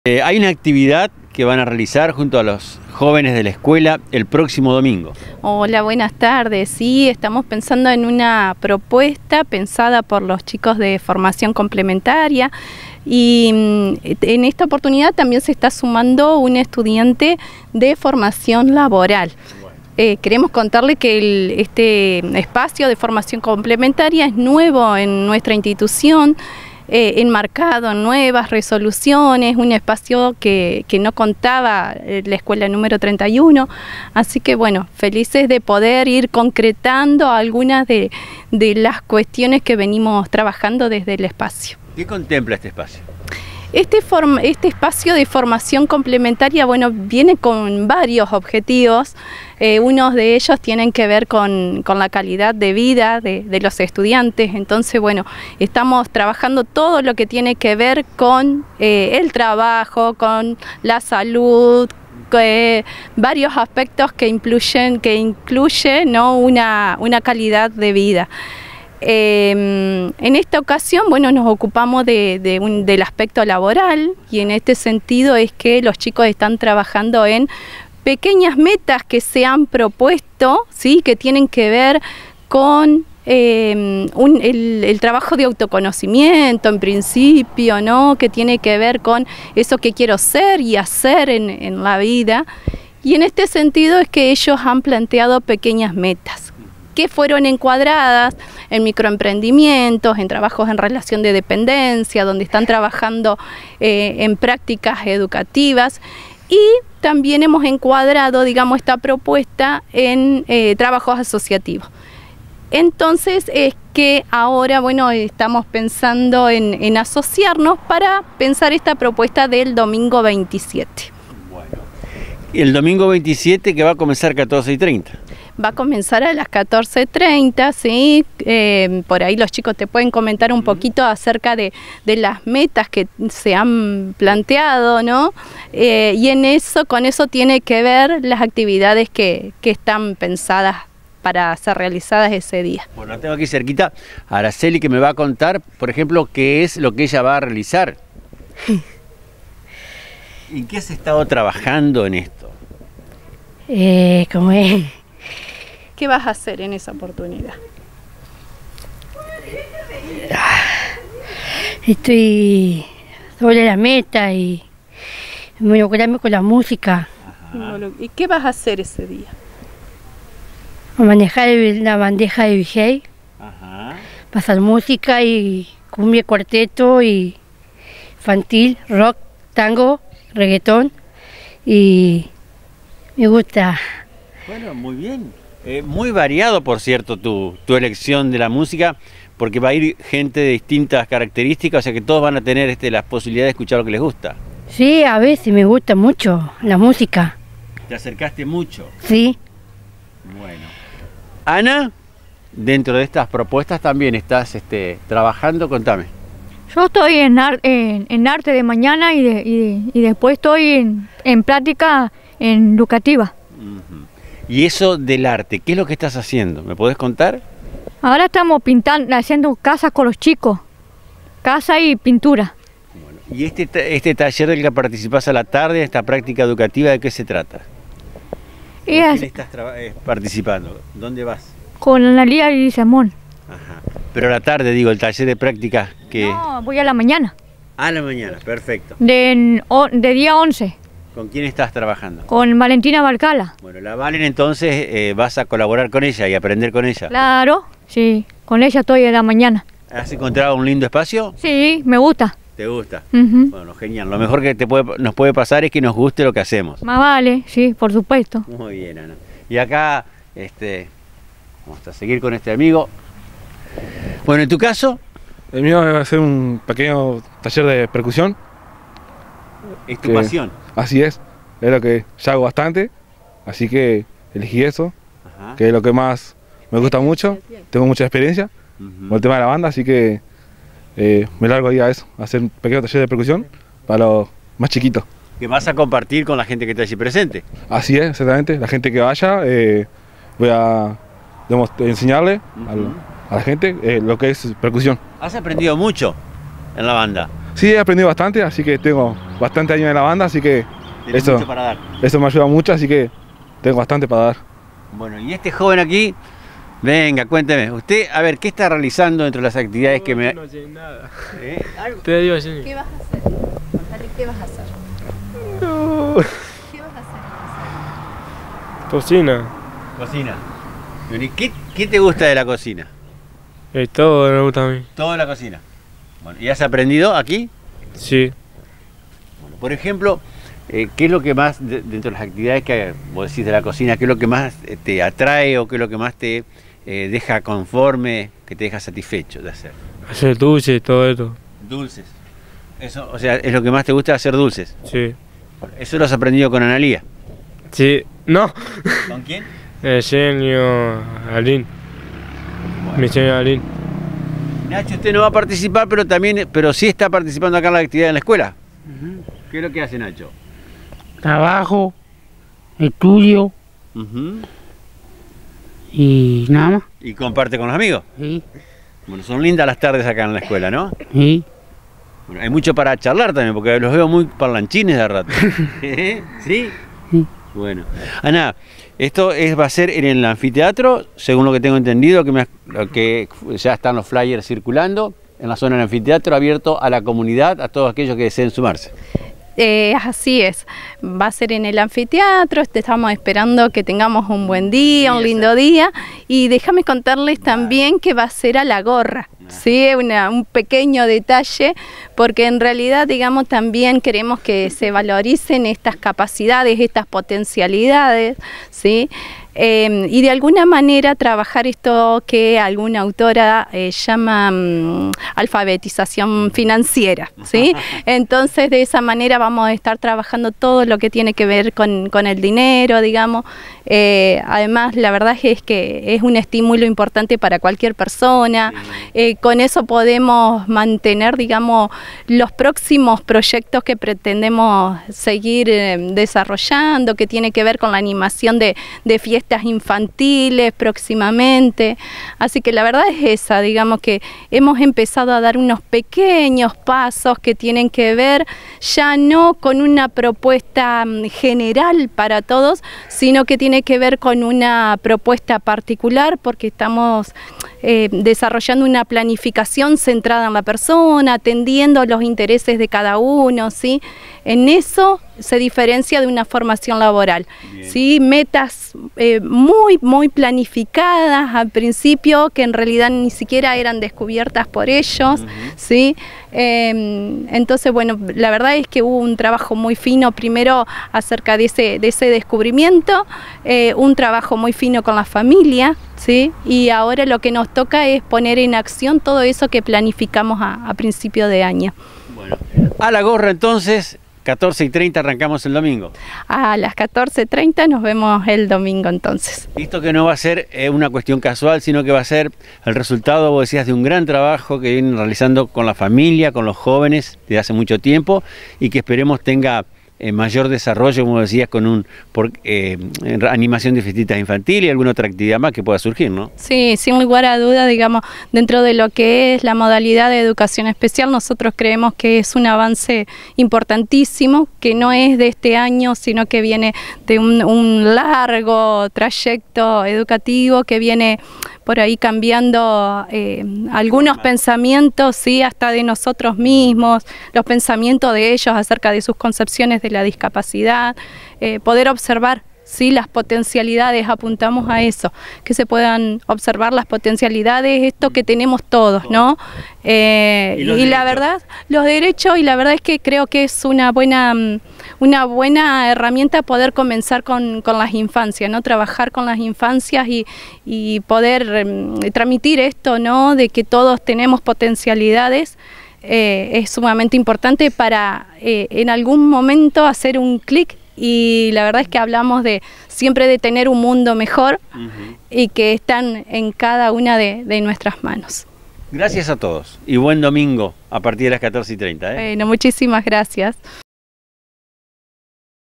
Hay una actividad que van a realizar junto a los jóvenes de la escuela el próximo domingo. Hola, buenas tardes. Sí, estamos pensando en una propuesta pensada por los chicos de formación complementaria y en esta oportunidad también se está sumando un estudiante de formación laboral. Queremos contarle que este espacio de formación complementaria es nuevo en nuestra institución, enmarcado en nuevas resoluciones, un espacio que no contaba la escuela número 31, así que bueno, felices de poder ir concretando algunas de las cuestiones que venimos trabajando desde el espacio. ¿Qué contempla este espacio? Este espacio de formación complementaria, bueno, viene con varios objetivos. Unos de ellos tienen que ver con la calidad de vida de los estudiantes. Entonces, bueno, estamos trabajando todo lo que tiene que ver con el trabajo, con la salud, varios aspectos que incluye, ¿no?, una calidad de vida. En esta ocasión, bueno, nos ocupamos del aspecto laboral, y en este sentido es que los chicos están trabajando en pequeñas metas que se han propuesto, ¿sí?, que tienen que ver con el trabajo de autoconocimiento en principio, ¿no?, que tiene que ver con eso que quiero ser y hacer en la vida, y en este sentido es que ellos han planteado pequeñas metas que fueron encuadradas en microemprendimientos, en trabajos en relación de dependencia, donde están trabajando en prácticas educativas, y también hemos encuadrado, digamos, esta propuesta en trabajos asociativos. Entonces es que ahora, bueno, estamos pensando en asociarnos para pensar esta propuesta del domingo 27. Bueno, el domingo 27, que va a comenzar 14:30. Va a comenzar a las 14:30, ¿sí? Por ahí los chicos te pueden comentar un poquito acerca de las metas que se han planteado, ¿no? Y con eso tiene que ver las actividades que están pensadas para ser realizadas ese día. Bueno, tengo aquí cerquita a Araceli, que me va a contar, por ejemplo, qué es lo que ella va a realizar. ¿En qué has estado trabajando en esto? ¿Cómo es? ¿Qué vas a hacer en esa oportunidad? Estoy sobre la meta y involucrarme con la música. Ajá. ¿Y qué vas a hacer ese día? A manejar la bandeja de DJ, Ajá. pasar música y cumbia, cuarteto y infantil, rock, tango, reggaetón, y me gusta. Bueno, muy bien. Muy variado, por cierto, tu elección de la música, porque va a ir gente de distintas características, o sea que todos van a tener la posibilidad de escuchar lo que les gusta. Sí, a veces me gusta mucho la música. ¿Te acercaste mucho? Sí. Bueno. Ana, dentro de estas propuestas también estás trabajando, contame. Yo estoy en arte de mañana y después estoy en práctica educativa. Uh-huh. Y eso del arte, ¿qué es lo que estás haciendo? ¿Me podés contar? Ahora estamos pintando, haciendo casas con los chicos, casa y pintura. Bueno, ¿y este taller del que participás a la tarde, esta práctica educativa, de qué se trata? ¿Con quién estás participando? ¿Dónde vas? Con Analía y Simón. Ajá. Pero a la tarde, digo, el taller de práctica que... No, voy a la mañana. A la mañana, perfecto. De día 11. ¿Con quién estás trabajando? Con Valentina Barcala. Bueno, la Valen, entonces vas a colaborar con ella y aprender con ella. Claro, sí, con ella estoy a la mañana. ¿Has encontrado un lindo espacio? Sí, me gusta. ¿Te gusta? Bueno, genial. Lo mejor que nos puede pasar es que nos guste lo que hacemos. Más vale, sí, por supuesto. Muy bien, Ana. Y acá, vamos a seguir con este amigo. Bueno, ¿en tu caso? El mío va a ser un pequeño taller de percusión. ¿Es tu pasión? Así es lo que ya hago bastante, así que elegí eso. Ajá. Que es lo que más me gusta mucho, tengo mucha experiencia con el tema de la banda, así que me largo ahí a eso, a hacer un pequeño taller de percusión para los más chiquitos. ¿Que vas a compartir con la gente que está allí presente? Así es, exactamente, la gente que vaya, voy a enseñarle a la gente lo que es percusión. ¿Has aprendido mucho en la banda? Sí, he aprendido bastante, así que tengo bastante años en la banda, así que Tenés mucho para dar. eso me ayuda mucho, así que tengo bastante para dar. Bueno, y este joven aquí, venga, cuénteme. Usted, a ver, ¿qué está realizando dentro de las actividades que me... No sé nada. ¿Algo? Te digo así. ¿Qué vas a hacer? Contale, ¿qué vas a hacer? No. ¿Qué vas a hacer? Cocina. Cocina. Bueno, ¿y qué te gusta de la cocina? Todo me gusta a mí. Todo de la cocina. Bueno, ¿y has aprendido aquí? Sí. Bueno, por ejemplo, ¿qué es lo que más, dentro de las actividades que vos decís de la cocina, qué es lo que más te atrae o qué es lo que más te deja conforme, que te deja satisfecho de hacer? Hacer dulce, todo esto. Dulces. Eso, o sea, es lo que más te gusta hacer dulces. Sí. Bueno, eso lo has aprendido con Analía. Sí. No. ¿Con quién? El señor Alín. Mi señor Alín. Nacho, usted no va a participar, pero sí está participando acá en la actividad en la escuela. ¿Qué es lo que hace Nacho? Trabajo, estudio y nada más. ¿Y comparte con los amigos? Sí, Bueno, son lindas las tardes acá en la escuela, ¿no? sí. Bueno, hay mucho para charlar también, porque los veo muy parlanchines de rato. ¿Sí? Sí. Bueno. Ana, esto va a ser en el anfiteatro, según lo que tengo entendido, que ya están los flyers circulando, en la zona del anfiteatro, abierto a la comunidad, a todos aquellos que deseen sumarse. Así es, va a ser en el anfiteatro, estamos esperando que tengamos un buen día, un lindo día, y déjame contarles también que va a ser a la gorra, ¿sí? Un pequeño detalle, porque en realidad, digamos, también queremos que se valoricen estas capacidades, estas potencialidades, ¿sí? Y de alguna manera trabajar esto que alguna autora llama alfabetización financiera, ¿sí? Entonces de esa manera vamos a estar trabajando todo lo que tiene que ver con el dinero, digamos. Además la verdad es que es un estímulo importante para cualquier persona. Con eso podemos mantener, digamos, los próximos proyectos que pretendemos seguir desarrollando, que tiene que ver con la animación de fiestas infantiles próximamente. Así que la verdad es esa, digamos que hemos empezado a dar unos pequeños pasos que tienen que ver ya no con una propuesta general para todos, sino que tiene que ver con una propuesta particular, porque estamos desarrollando una planificación centrada en la persona, atendiendo los intereses de cada uno, ¿sí? En eso se diferencia de una formación laboral, ¿sí? Metas muy planificadas al principio, que en realidad ni siquiera eran descubiertas por ellos, ¿sí? Entonces, bueno, la verdad es que hubo un trabajo muy fino primero acerca de ese descubrimiento, un trabajo muy fino con la familia, ¿sí? Y ahora lo que nos toca es poner en acción todo eso que planificamos a principio de año. Bueno, a la gorra entonces, 14:30 arrancamos el domingo. A las 14:30 nos vemos el domingo entonces. Esto que no va a ser una cuestión casual, sino que va a ser el resultado, vos decías, de un gran trabajo que vienen realizando con la familia, con los jóvenes desde hace mucho tiempo, y que esperemos tenga mayor desarrollo, como decías, con animación de fiestitas infantiles y alguna otra actividad más que pueda surgir, ¿no? Sí, sin lugar a duda, digamos, dentro de lo que es la modalidad de educación especial, nosotros creemos que es un avance importantísimo, que no es de este año, sino que viene de un largo trayecto educativo, que viene por ahí cambiando algunos pensamientos, sí, hasta de nosotros mismos, los pensamientos de ellos acerca de sus concepciones de la discapacidad, poder observar, sí, las potencialidades, apuntamos a eso, que se puedan observar las potencialidades, esto que tenemos todos, ¿no? Y la verdad, los derechos, y la verdad es que creo que es una buena herramienta poder comenzar con las infancias, ¿no? Trabajar con las infancias y poder transmitir esto, ¿no? De que todos tenemos potencialidades. Es sumamente importante para en algún momento hacer un clic, y la verdad es que hablamos siempre de tener un mundo mejor y que están en cada una de nuestras manos. Gracias a todos y buen domingo a partir de las 14:30. Bueno, muchísimas gracias.